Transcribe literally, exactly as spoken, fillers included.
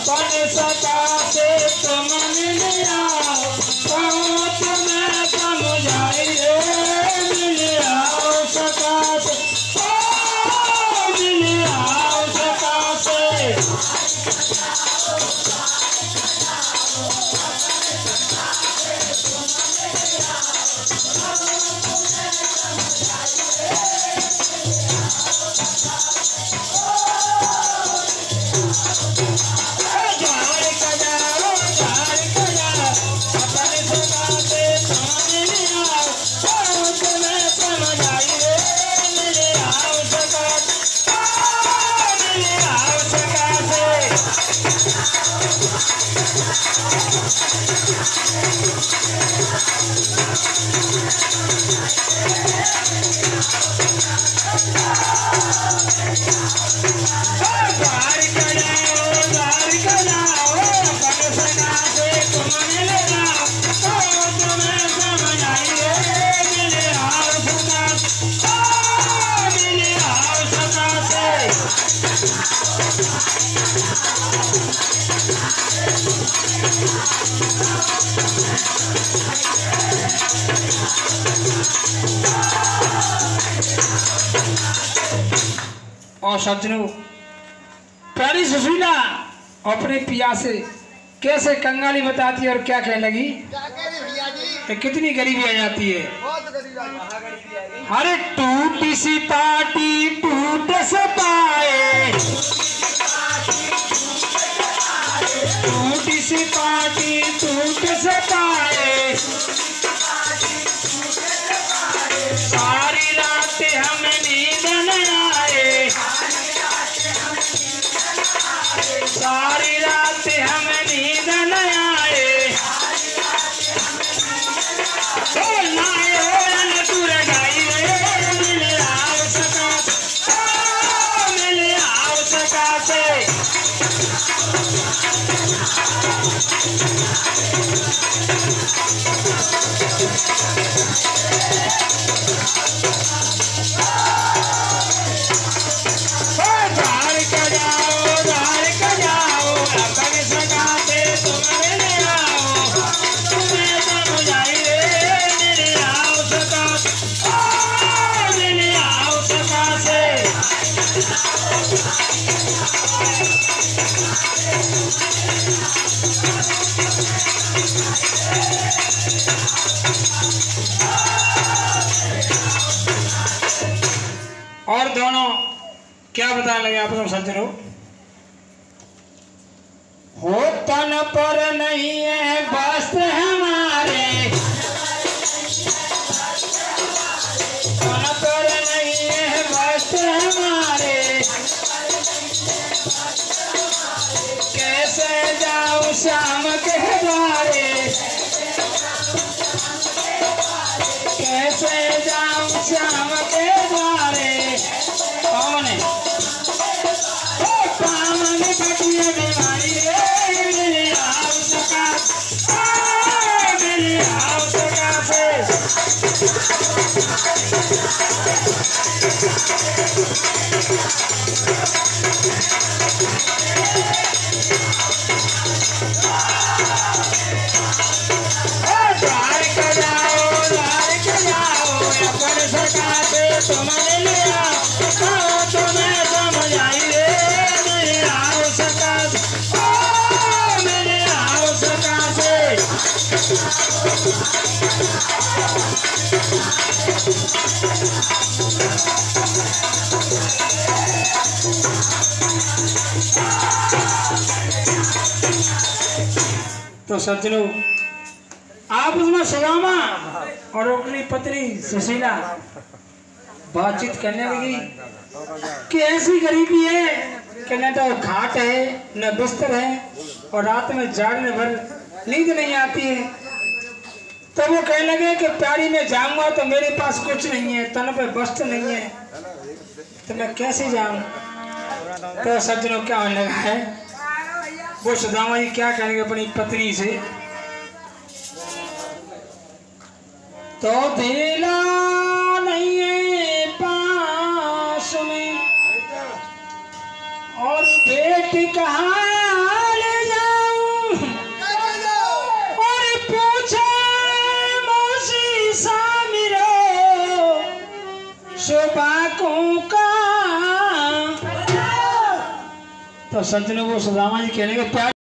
अपने सका से तुम मिल आओ, कहो तुम्हें समझाइए, मिल आओ सका से, ओ मिल आओ सका से। और सज्जनों, प्यारी सुशीला अपने पिया से कैसे कंगाली बताती है और क्या कहने लगी कि कितनी गरीबी आ जाती है। अरे टूटी सी पाटी टूट से पाए, टूटी सी पाटी टूट से पाए, सारी रात हमें नींद न आए, सारी रात हमें नींद न आए, तो लाए हो तू रगाई रे, मिल आओ सका, मिल आओ सका से। और दोनों क्या बताने लगे आप लोग सज्जनों, हो तन पर नहीं है बस हमारे, तन पर नहीं है बस हमारे, कैसे जाऊं शाम के द्वारे, कैसे जाऊं शाम के द्वारे, कौन है पावन बटिया बीमारी रे, मिल आओ सका, मिल आओ सका से। द्वार का जाओ, द्वार का जाओ, अपन सका से तुम मिल आओ, कहो तुम्हें समझाई रे, मिल आओ सका से, ओ मिल आओ सका से। तो सज्जनों, आप उसमें सुदामा और अपनी पत्नी सुशीला बातचीत करने लगी कि ऐसी गरीबी है कि न तो खाट है न बिस्तर है और रात में जागने भर नींद नहीं आती है। तो वो कहने लगे कि प्यारी में जाऊंगा तो मेरे पास कुछ नहीं है, तन पे वस्त्र नहीं है, तो मैं कैसे जाऊं। तो सज्जनों क्या होने लगा है, वो सुदामा जी क्या कहेंगे अपनी पत्नी से, तो दिला नहीं है पास में और पेट कहाँ ले तो सज्जनों वो सुदामा जी कहने के प्यार